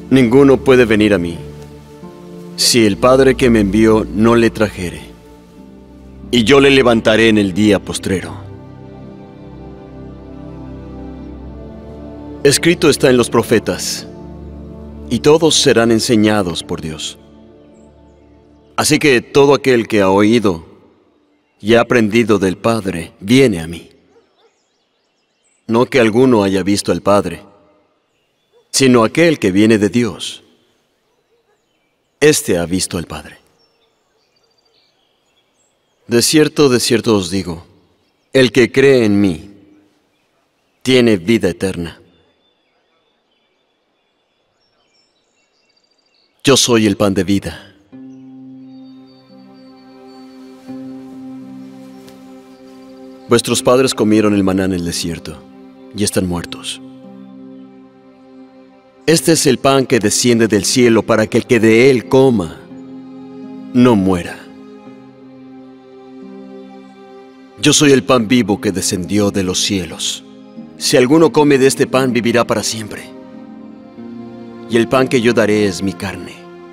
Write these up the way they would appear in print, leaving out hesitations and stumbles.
Ninguno puede venir a mí si el Padre que me envió no le trajere, y yo le levantaré en el día postrero. Escrito está en los profetas, y todos serán enseñados por Dios. Así que todo aquel que ha oído y ha aprendido del Padre viene a mí. No que alguno haya visto al Padre, sino aquel que viene de Dios. Este ha visto al Padre. De cierto os digo, el que cree en mí tiene vida eterna. Yo soy el pan de vida. Vuestros padres comieron el maná en el desierto y están muertos. Este es el pan que desciende del cielo para que el que de él coma no muera. Yo soy el pan vivo que descendió de los cielos. Si alguno come de este pan, vivirá para siempre. Y el pan que yo daré es mi carne,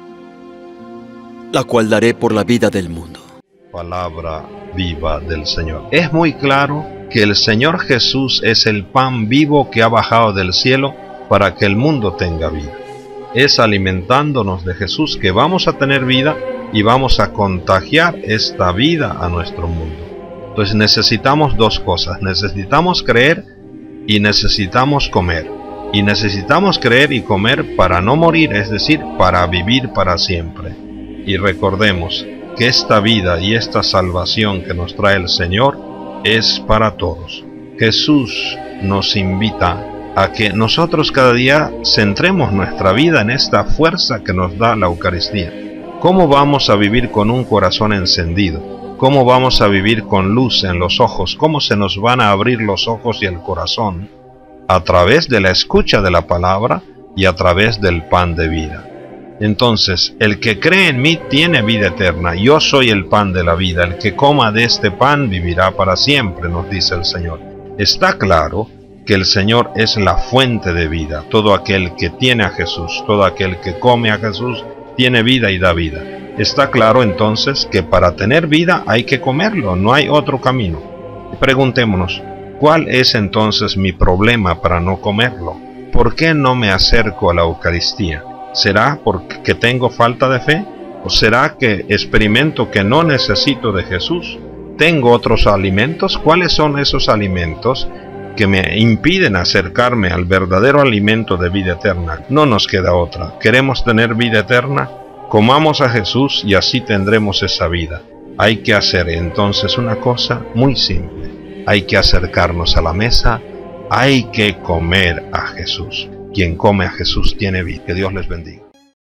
la cual daré por la vida del mundo. Palabra viva del Señor. Es muy claro que el Señor Jesús es el pan vivo que ha bajado del cielo para que el mundo tenga vida. Es alimentándonos de Jesús que vamos a tener vida y vamos a contagiar esta vida a nuestro mundo. Entonces necesitamos dos cosas: necesitamos creer y necesitamos comer. Y necesitamos creer y comer para no morir, es decir, para vivir para siempre. Y recordemos que esta vida y esta salvación que nos trae el Señor es para todos. Jesús nos invita a que nosotros cada día centremos nuestra vida en esta fuerza que nos da la Eucaristía. ¿Cómo vamos a vivir con un corazón encendido? ¿Cómo vamos a vivir con luz en los ojos? ¿Cómo se nos van a abrir los ojos y el corazón? A través de la escucha de la palabra y a través del pan de vida. Entonces, el que cree en mí tiene vida eterna. Yo soy el pan de la vida. El que coma de este pan vivirá para siempre, nos dice el Señor. Está claro que el Señor es la fuente de vida. Todo aquel que tiene a Jesús, todo aquel que come a Jesús, tiene vida y da vida. Está claro entonces que para tener vida hay que comerlo, no hay otro camino. Preguntémonos, ¿cuál es entonces mi problema para no comerlo? ¿Por qué no me acerco a la Eucaristía? ¿Será porque tengo falta de fe? ¿O será que experimento que no necesito de Jesús? ¿Tengo otros alimentos? ¿Cuáles son esos alimentos que me impiden acercarme al verdadero alimento de vida eterna? No nos queda otra. ¿Queremos tener vida eterna? Comamos a Jesús y así tendremos esa vida. Hay que hacer entonces una cosa muy simple. Hay que acercarnos a la mesa, hay que comer a Jesús. Quien come a Jesús tiene vida. Que Dios les bendiga.